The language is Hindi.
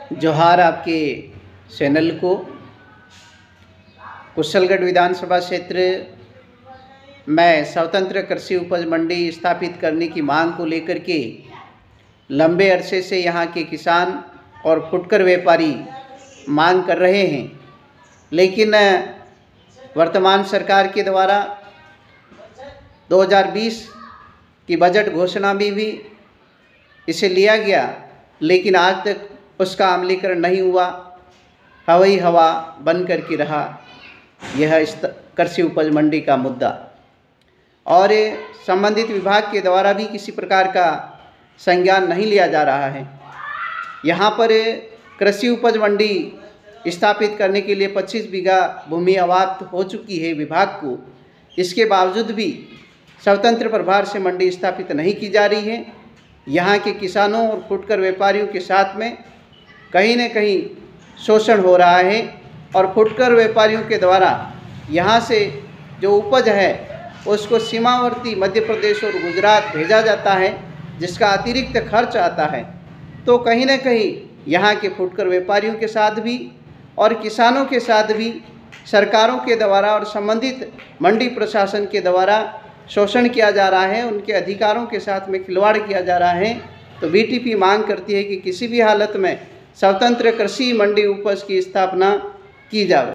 जोहार आपके चैनल को। कुशलगढ़ विधानसभा क्षेत्र में स्वतंत्र कृषि उपज मंडी स्थापित करने की मांग को लेकर के लंबे अरसे से यहाँ के किसान और फुटकर व्यापारी मांग कर रहे हैं, लेकिन वर्तमान सरकार के द्वारा 2020 की बजट घोषणा में भी इसे लिया गया, लेकिन आज तक उसका अमलीकरण नहीं हुआ। हवाई हवा बन कर के रहा यह कृषि उपज मंडी का मुद्दा, और संबंधित विभाग के द्वारा भी किसी प्रकार का संज्ञान नहीं लिया जा रहा है। यहाँ पर कृषि उपज मंडी स्थापित करने के लिए 25 बीघा भूमि अवाप्त हो चुकी है विभाग को। इसके बावजूद भी स्वतंत्र प्रभार से मंडी स्थापित नहीं की जा रही है। यहाँ के किसानों और फुटकर व्यापारियों के साथ में कहीं न कहीं शोषण हो रहा है, और फुटकर व्यापारियों के द्वारा यहाँ से जो उपज है उसको सीमावर्ती मध्य प्रदेश और गुजरात भेजा जाता है, जिसका अतिरिक्त खर्च आता है। तो कहीं न कहीं यहाँ के फुटकर व्यापारियों के साथ भी और किसानों के साथ भी सरकारों के द्वारा और संबंधित मंडी प्रशासन के द्वारा शोषण किया जा रहा है, उनके अधिकारों के साथ में खिलवाड़ किया जा रहा है। तो बीटीपी मांग करती है कि किसी भी हालत में स्वतंत्र कृषि मंडी उपज की स्थापना की जाए।